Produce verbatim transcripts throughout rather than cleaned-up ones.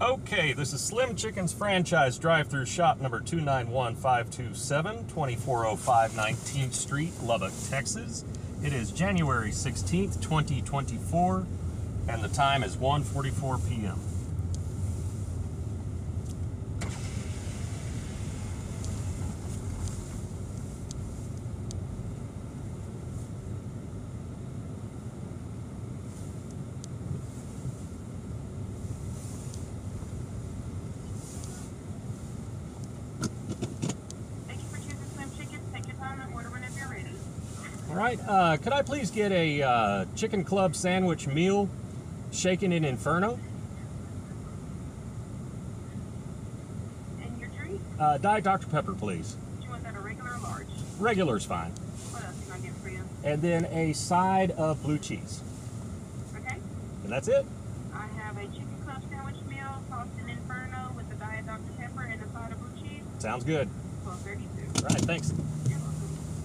Okay, this is Slim Chicken's franchise drive-through shop number two nine one five two seven, twenty-four oh five nineteenth Street, Lubbock, Texas. It is January sixteenth, twenty twenty-four, and the time is one forty-four p m All right, uh, could I please get a uh, chicken club sandwich meal, shaken in Inferno? And your drink? Uh, Diet Doctor Pepper, please. Do you want that a regular or large? Regular's fine. What else can I get for you? And then a side of blue cheese. Okay. And that's it? I have a chicken club sandwich meal, tossed in Inferno with a Diet Doctor Pepper and a side of blue cheese. Sounds good. twelve thirty-two. All right, thanks. You're welcome.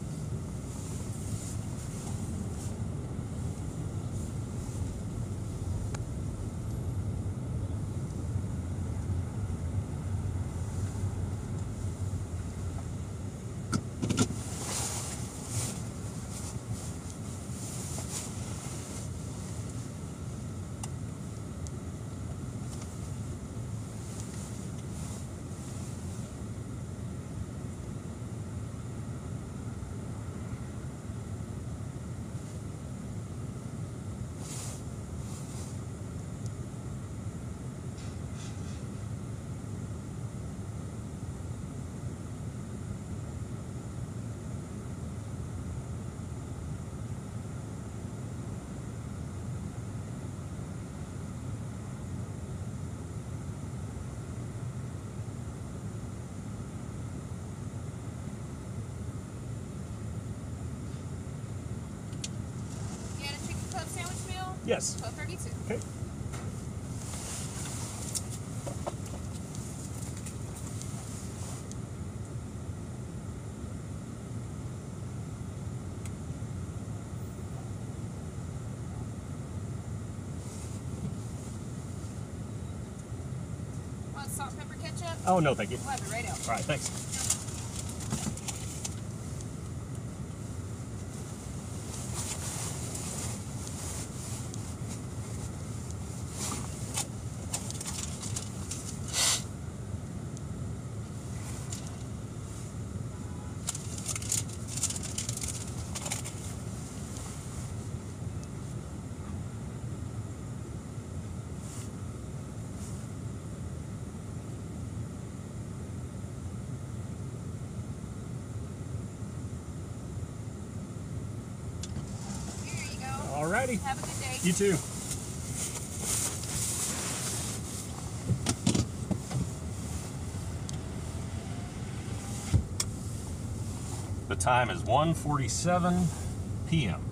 Sandwich meal? Yes. twelve thirty-two. Okay. Want salt, pepper, ketchup? Oh, no, thank you. We'll have it right out. All right, thanks. Alrighty. Have a good day. You too. The time is one forty-seven p m